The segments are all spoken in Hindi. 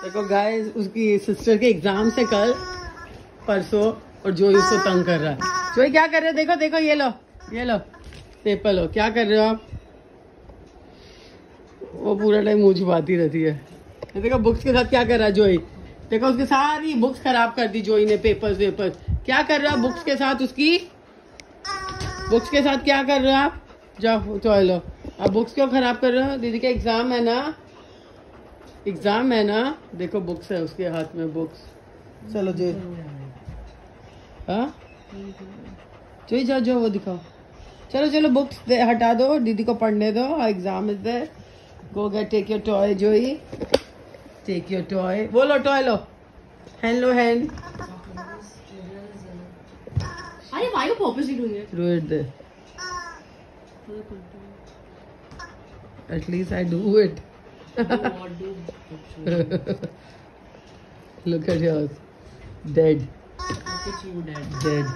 देखो गाइस, उसकी सिस्टर के एग्जाम से कल परसों, और जोई उसको तंग कर रहा है। जोई क्या कर रहे हो? देखो देखो, ये लो पेपर लो। क्या कर रहे हो आप? वो पूरा टाइम मुंह छुपाती रहती है। देखो बुक्स के साथ क्या कर रहा है जोई। देखो उसकी सारी बुक्स खराब कर दी जोई ने। पेपर्स क्या कर रहा है बुक्स के साथ? उसकी बुक्स के साथ क्या कर रहे हो आप? जाओ टॉय लो। आप बुक्स क्यों खराब कर रहे हो? दीदी का एग्जाम है ना, एग्जाम है ना। देखो बुक्स है उसके हाथ में, बुक्स। चलो जो हाँ जोई जाओ जाओ, वो दिखाओ। चलो चलो बुक्स हटा दो, दीदी को पढ़ने दो। Exam is there. Go get take your toy Joey, take your toy. वो लो टॉय लो, हैंड लो hand. why are you purposely doing it? Do it there. At least I do it. Look at yours. Dead. Look at you, Dad. Dead.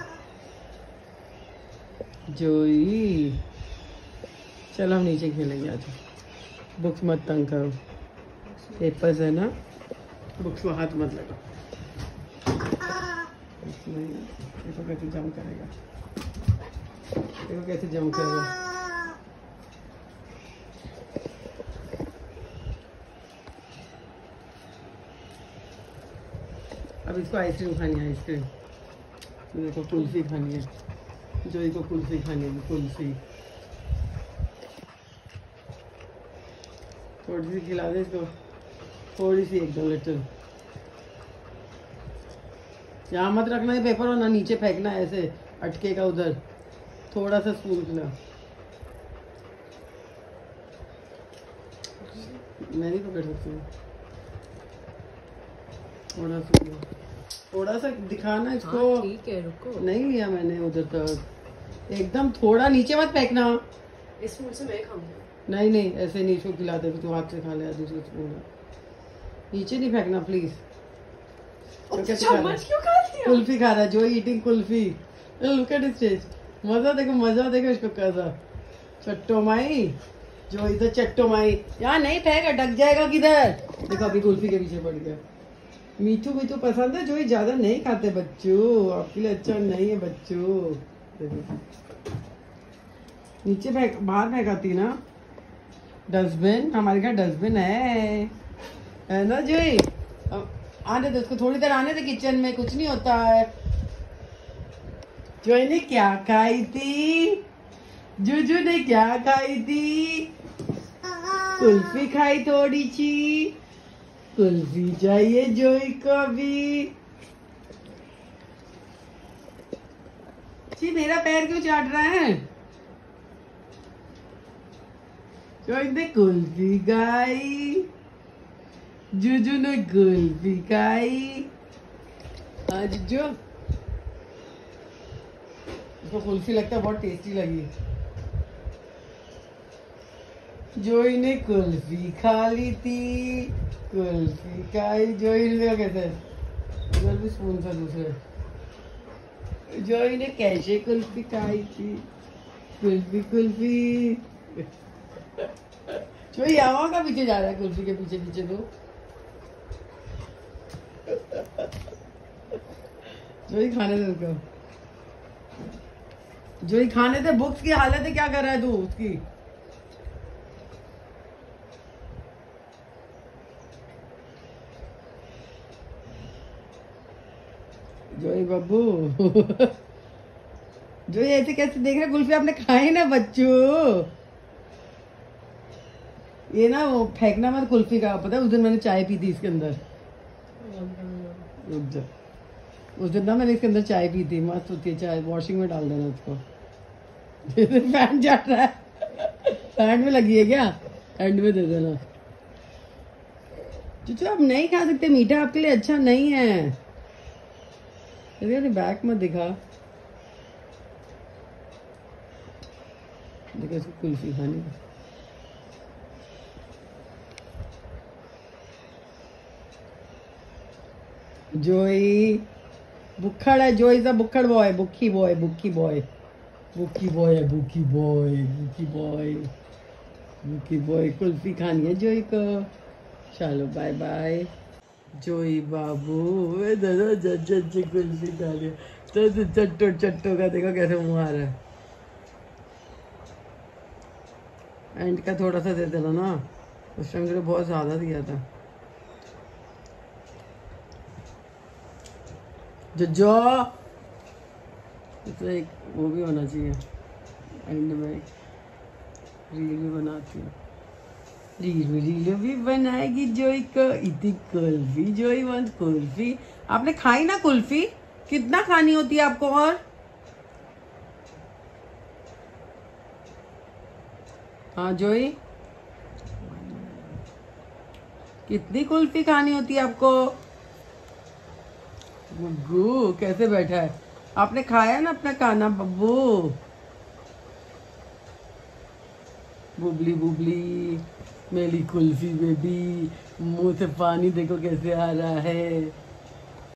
जोई चलो हम नीचे खेलेंगे आज। बुक्स मत तंग करो, पेपर्स है ना, बुक्स में हाथ मत लगाओ। देखो कैसे जम करेगा, देखो कैसे जम करेगा। अब इसको आइसक्रीम खानी है, आइसक्रीम। देखो कुल्फी खानी है, जोई को कुल्फी खानी है, कुल्फी। थोड़ी सी खिला दे इसको, थोड़ी सी, एकदम लिटिल। यहाँ मत रखना है पेपर, और ना नीचे फेंकना है, ऐसे अटकेगा उधर। थोड़ा सा स्पून खिला। मैं नहीं पकड़ सकती हूँ। थोड़ा सा दिखाना इसको। ठीक है, रुको। नहीं लिया मैंने उधर तक, एकदम थोड़ा नीचे मत फेंकना। इस स्पून से मैं खाऊंगी। नहीं नहीं, ऐसे नहीं, इसको खिला दे, तू हाथ से खा ले दूसरे स्पून। नीचे नहीं फेंकना प्लीज। चम्मच क्यों खा लिया? कुल्फी खा रहा है जो, eating kulfi. Look at his face. मजा देखो, मजा देखो इसको कैसा। चट्टो माई जो, इधर चट्टो माई। यहाँ नहीं फेंक, अटक जाएगा किधर। देखो अभी कुल्फी के पीछे पड़ गया। मीठू मीठू पसंद है जो, ही ज्यादा नहीं खाते बच्चों, आपके लिए अच्छा नहीं है बच्चों। देखो नीचे फेंक, बाहर फेंकाती ना। डस्टबिन, हमारे घर डस्टबिन है ना जोई। आने दे उसको, थोड़ी देर आने दे किचन में, कुछ नहीं होता है। जोई ने क्या खाई थी? जुजू ने क्या खाई थी? कुल्फी खाई थोड़ी सी। कुल्फी चाहिए जोई को भी। जी मेरा पैर क्यों चाट रहा है? जोई ने कुल्फी खाई, जुजू ने कुल्फी खाई। आज जो उसको कुल्फी लगता है बहुत टेस्टी लगी। जोई ने कुल्फी खा ली थी, कुल्फी खाई। जोई ने कैसे, उधर भी स्पून था दूसरे। जोई ने कैसे कुल्फी खाई थी? कुल्फी कुल्फी। जोई यहाँ का पीछे जा रहा है, कुल्फी के पीछे पीछे। तो जोई खाने दे उसको, जोई खाने दे। बुक्स की हालत है, क्या कर रहा है तू उसकी? जोई बाबू जोई ऐसे कैसे देख रहे? कुल्फी आपने खाई ना बच्चों। ये ना वो फेंकना मत कुल्फी का। पता है उस दिन मैंने चाय पी थी इसके अंदर। उस दिन ना मैंने इसके अंदर चाय पी थी, मस्त होती है चाय। वॉशिंग में डाल देना उसको। फैन जा रहा है, फैन में लगी है क्या? एंड में दे देना। जो आप नहीं खा सकते, मीठा आपके लिए अच्छा नहीं है। बैक मत दिखा। देखो इसको कुल्फी खानी है। जोई बुक्खड़ है, जोई सा बुक्खड़ बॉय, बुक्की बॉय, बुक्की बॉय, बुक्की बॉय है, बुक्की बॉय, बुक्की बॉय, बुक्की बॉय। कुल्फी खानी है जोई को। चलो बाय बाय। जोई बाबू वे दादा जज कुल्फी खा लिया तो चट्टो चट्टो का देखो कैसे मुँह आ रहा है। एंड का थोड़ा सा दे देना ना, उस टाइम तो बहुत ज़्यादा दिया था। जो तो एक वो भी होना चाहिए एंड में, रील भी बनाती हूँ, रील भी बनाएगी जोई को। इतनी कुल्फी जोई वंस कुल्फी। आपने खाई ना कुल्फी? कितना खानी होती है आपको? और हाँ जोई, कितनी कुल्फी खानी होती है आपको? गुग्गू कैसे बैठा है? आपने खाया ना अपना खाना बब्बू? बुबली बुबली मेरी कुल्फी बेबी, मुंह से पानी देखो कैसे आ रहा है।